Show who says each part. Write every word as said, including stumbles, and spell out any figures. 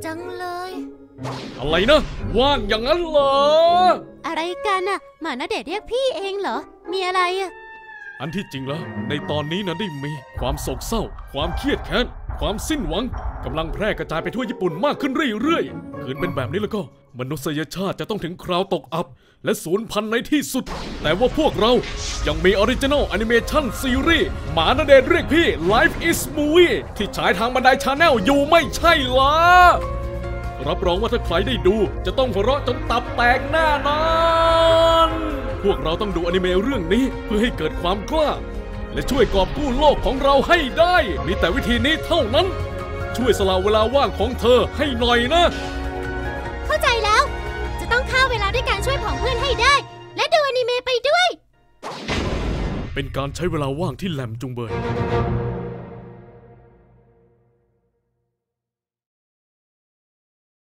Speaker 1: จังเลย
Speaker 2: อะไรนะว่างอย่างนั้นเหรอ
Speaker 1: อะไรกันน่ะหมาณเดชน์เรียกพี่เองเหรอมีอะไรอ่ะ
Speaker 2: อันที่จริงแล้วในตอนนี้นั้นได้มีความโศกเศร้าความเครียดแค้นความสิ้นหวังกำลังแพร่กระจายไปทั่วญี่ปุ่นมากขึ้นเรื่อยๆคืนเป็นแบบนี้แล้วก็มนุษยชาติจะต้องถึงคราวตกอับและสูญพันธุ์ในที่สุดแต่ว่าพวกเรายังมีออริจินอลแอนิเมชันซีรีส์หมาณเดชน์เรียกพี่ Life is Movie ที่ฉายทางบันไดชาแนลอยู่ไม่ใช่เหรอรับรองว่าถ้าใครได้ดูจะต้องหัวเราะจนตับแตกแน่นอนพวกเราต้องดูอนิเมะเรื่องนี้เพื่อให้เกิดความกล้าและช่วยกอบกู้โลกของเราให้ได้มีแต่วิธีนี้เท่านั้นช่วยสละเวลาว่างของเธอให้หน่อยนะ
Speaker 1: เข้าใจแล้วจะต้องฆ่าเวลาด้วยการช่วยผองเพื่อนให้ได้และดูอนิเมะไปด้วย
Speaker 2: เป็นการใช้เวลาว่างที่แหลมจุงเบย